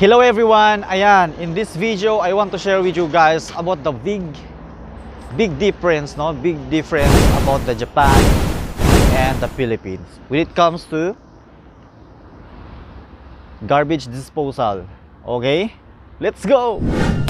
Hello everyone! Ayan, in this video, I want to share with you guys about the big difference, no? Big difference about the Japan and the Philippines when it comes to garbage disposal. Okay? Let's go!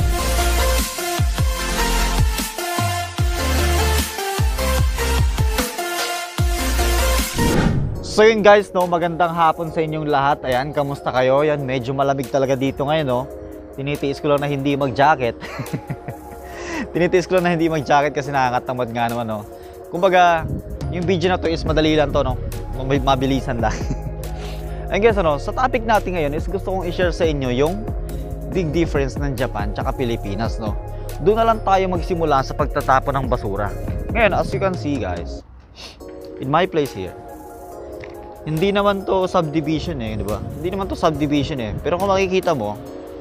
So yun guys, no, magandang hapon sa inyong lahat. Ayan, kamusta kayo? Yan, medyo malamig talaga dito ngayon, no. Tinitiis ko lang na hindi mag-jacket. Tinitiis ko lang na hindi mag-jacket kasi nakakatamad nga naman, no. Kumbaga, yung video na to is madali lang to, no. Mabilisan lang. And guys, ano, sa topic natin ngayon is gusto kong i-share sa inyo yung big difference ng Japan tsaka Pilipinas, no. Doon na lang tayo magsimula sa pagtatapon ng basura. Ngayon, as you can see guys, in my place here, hindi naman to subdivision eh, di ba? Hindi naman to subdivision eh. Pero kung makikita mo,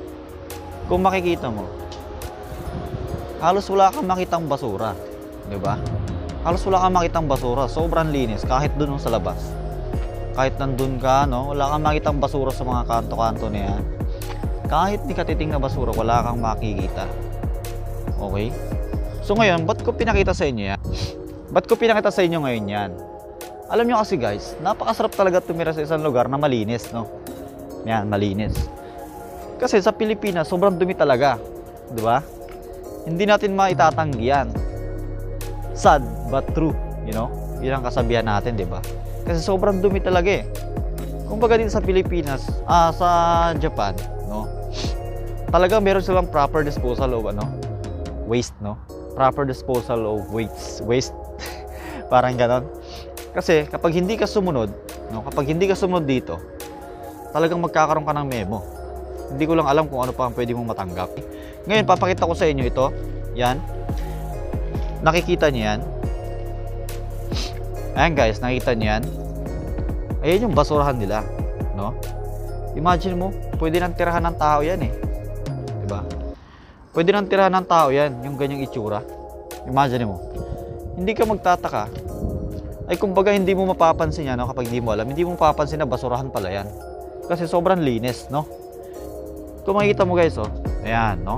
halos wala kang makitang basura, di ba? Halos wala kang makitang basura. Sobrang linis kahit dun sa labas. Kahit nandun ka, no, wala kang makitang basura sa mga kanto-kanto na yan. Kahit ni katiting na basura, wala kang makikita. Okay? So ngayon, ba't ko pinakita sa inyo yan? Ba't ko pinakita sa inyo ngayon yan? Alam nyo kasi guys, napakasarap talaga tumira sa isang lugar na malinis, no? Yan, malinis. Kasi sa Pilipinas, sobrang dumi talaga. Di ba? Hindi natin maitatanggi yan. Sad, but true. You know? Yun ang kasabihan natin, di ba? Kasi sobrang dumi talaga eh. Kumbaga dito sa Pilipinas, sa Japan, no? Talagang meron silang proper disposal of, waste, no? Proper disposal of waste. Parang ganon. Kasi kapag hindi ka sumunod, no, kapag hindi ka sumunod dito, talagang magkakaroon ka ng memo. Hindi ko lang alam kung ano pa ang pwede mong matanggap. Ngayon, papakita ko sa inyo ito. Yan. Nakikita niyo yan? Ayan guys, nakikita niyo yan? Ayan yung basurahan nila, no? Imagine mo, pwede nang tirahan ng tao yan eh. Diba? Pwede nang tirahan ng tao yan, yung ganyang itsura. Imagine mo. Hindi ka magtataka. Ay kumbaga hindi mo mapapansin yan, no? Kapag hindi mo alam, hindi mo mapapansin na basurahan pala yan. Kasi sobrang linis, no? Kung makikita mo guys, oh. Ayan, no?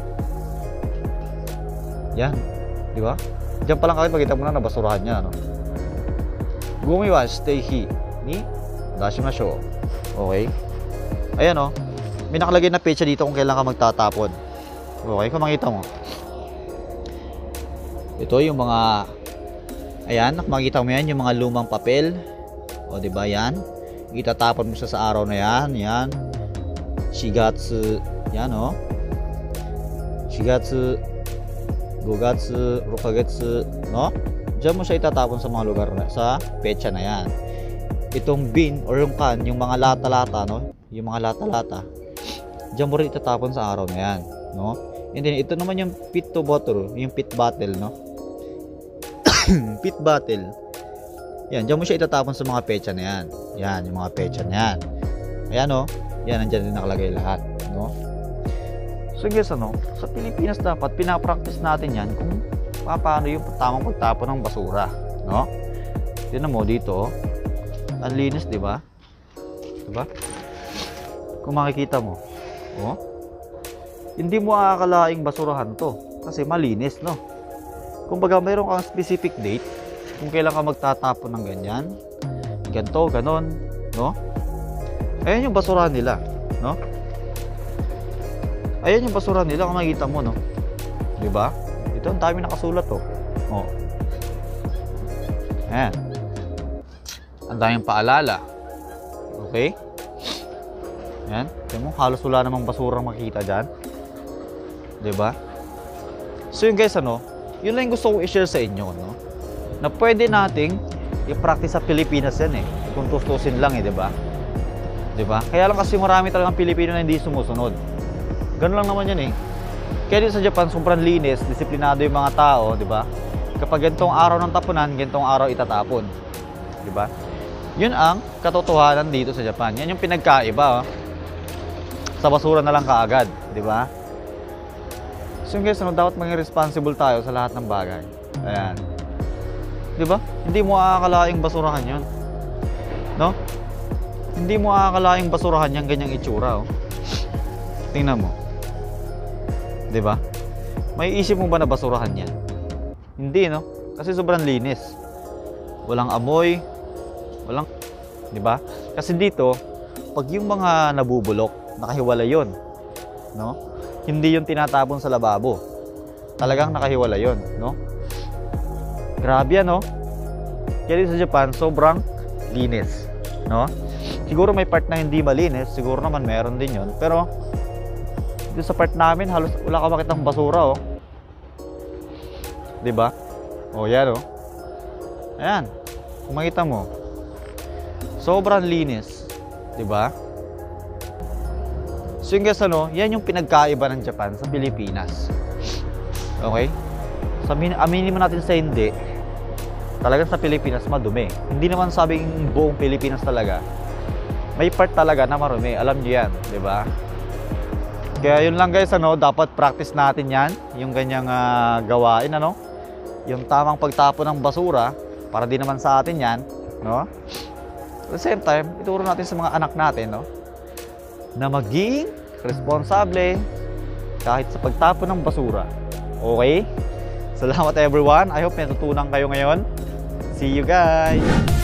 Yan. Di ba? Diyan pa lang kagad makita mo na basurahan niya, no? Gumi wa shitei ni dashimashou. Okay? Ayan, oh. May nakalagay na petsa dito kung kailan ka magtatapon. Okay, kung makita mo. Ito yung mga, ayan, makikita mo yan, yung mga lumang papel. O, diba yan? Itatapon mo siya sa araw na yan. Yan. Shigatsu. Yan, o. Shigatsu. Gogatsu. Rokagetsu. No? Diyan mo siya itatapon sa mga lugar na, sa petsa na yan. Itong bin, or yung can, yung mga lata-lata, no? Yung mga lata-lata. Diyan mo rin itatapon sa araw na yan. No? And then, ito naman yung pit to bottle. Yung pit bottle, no? Pit bottle. Yan, diyan mo siya itatapon sa mga petsa na yan. Yan, yung mga petsa na yan. Ayan, o. Yan, nandiyan din nakalagay lahat, no? So guys, sa Pilipinas dapat pinapractice natin yan kung paano yung tamang pagtapon ng basura, no? Tingnan mo dito, ang linis, di ba? Diba? Kung makikita mo, oh, hindi mo aakalaing basurahan to kasi malinis, no? Kumbaga mayroon kang specific date kung kailan ka magtatapon ng ganyan, ganto, ganon, no? Ayan yung basurahan nila, no? Ayan yung basurahan nila kung makikita mo, no? Diba? Ito ang dami nakasulat, oh. Oh. Ayan. Ang daming paalala. Okay? Ayan. Tignan mo, halos wala namang basurang makikita dyan. Diba? So yun guys, yun lang yung gusto kong i-share sa inyo, no? Na pwede nating i-practice sa Pilipinas yan eh. Kung tustusin lang eh, diba? Diba? Kaya lang kasi marami talagang Pilipino na hindi sumusunod. Ganun lang naman yan eh. Kaya dito sa Japan, sobrang linis, disiplinado yung mga tao, diba? Kapag gantong araw ng tapunan, gantong araw itatapon. Diba? Yun ang katotohanan dito sa Japan. Yan yung pinagkaiba, oh. Sa basura na lang kaagad, diba? So guys, dapat maging responsible tayo sa lahat ng bagay. Ayan. Diba? Hindi mo aakalaing basurahan yun. No? Hindi mo aakalaing basurahan yung ganyang itsura, oh. Tingnan mo. 'Di ba? May isip mo ba na basurahan yan? Hindi, no? Kasi sobrang linis. Walang amoy, walang, 'di ba? Kasi dito, pag yung mga nabubulok, nakahiwalay 'yon, no? Hindi 'yung tinatapon sa lababo. Talagang nakahiwalay 'yon, no? Grabe yan, no? Kaya dito sa Japan, sobrang linis, no? Siguro may part na hindi malinis, siguro naman meron din 'yon, pero dito sa part namin, halos wala ka makitang basura, oh. 'Di ba? Oh, yan, oh. Ayan. Kung makita mo, sobrang linis, 'di ba? So yung guys, ano, yan yung pinagkaiba ng Japan sa Pilipinas. Okay? Aminin mo natin sa hindi, talagang sa Pilipinas madumi. Hindi naman sabing buong Pilipinas talaga. May part talaga na marumi. Alam niyo yan, 'di ba? Kaya yun lang guys, ano, dapat practice natin yan, yung ganyang gawain, ano, yung tamang pagtapon ng basura, para di naman sa atin yan, no? At the same time, ituro natin sa mga anak natin, no, na maging responsable kahit sa pagtapon ng basura. Okay? Salamat everyone. I hope natutunan kayo ngayon. See you guys!